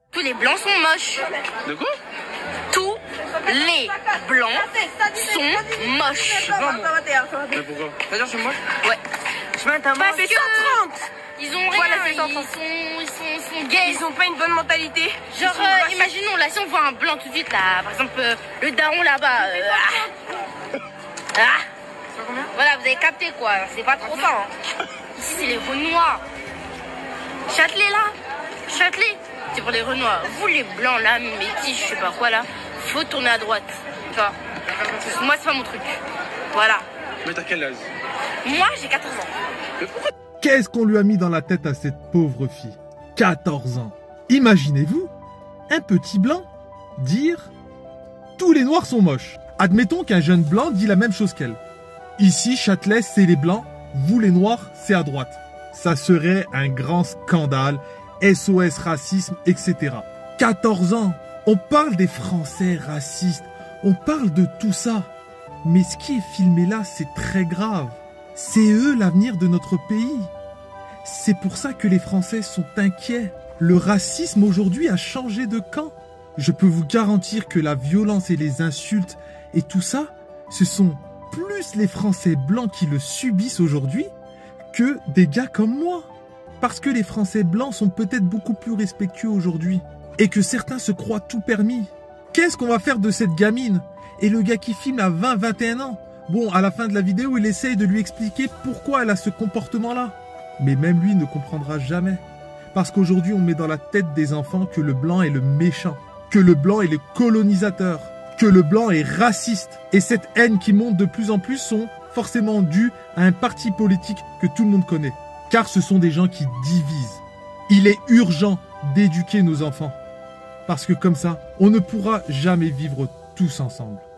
Tous les blancs sont moches. De quoi? Tous les blancs sont moches. Mais pourquoi? C'est-à-dire je suis moche? Ouais. Parce que 130. Ils ont rien, Voilà, ils sont gays. Ils ont pas une bonne mentalité. Genre, imaginons, là, si on voit un blanc tout de suite, là, par exemple, le daron là-bas. Voilà, vous avez capté, quoi. C'est pas trop ça. Hein. Ici, c'est les Renoirs. Châtelet, là. Châtelet. C'est pour les Renoirs. Vous, les blancs, là, métis, je sais pas quoi, là, faut tourner à droite. Tu vois. Moi, c'est pas mon truc. Voilà. Mais t'as quel âge? Moi, j'ai 14 ans. Mais pourquoi? Qu'est-ce qu'on lui a mis dans la tête à cette pauvre fille? 14 ans. Imaginez-vous, un petit blanc dire « Tous les noirs sont moches ». Admettons qu'un jeune blanc dit la même chose qu'elle. Ici, Châtelet, c'est les blancs, vous les noirs, c'est à droite. Ça serait un grand scandale, SOS racisme, etc. 14 ans, on parle des Français racistes, on parle de tout ça. Mais ce qui est filmé là, c'est très grave. C'est eux l'avenir de notre pays. C'est pour ça que les Français sont inquiets. Le racisme aujourd'hui a changé de camp. Je peux vous garantir que la violence et les insultes et tout ça, ce sont plus les Français blancs qui le subissent aujourd'hui que des gars comme moi. Parce que les Français blancs sont peut-être beaucoup plus respectueux aujourd'hui et que certains se croient tout permis. Qu'est-ce qu'on va faire de cette gamine? Et le gars qui filme a 20-21 ans. Bon, à la fin de la vidéo, il essaye de lui expliquer pourquoi elle a ce comportement-là. Mais même lui ne comprendra jamais. Parce qu'aujourd'hui, on met dans la tête des enfants que le blanc est le méchant, que le blanc est le colonisateur, que le blanc est raciste. Et cette haine qui monte de plus en plus sont forcément dues à un parti politique que tout le monde connaît. Car ce sont des gens qui divisent. Il est urgent d'éduquer nos enfants. Parce que comme ça, on ne pourra jamais vivre tous ensemble.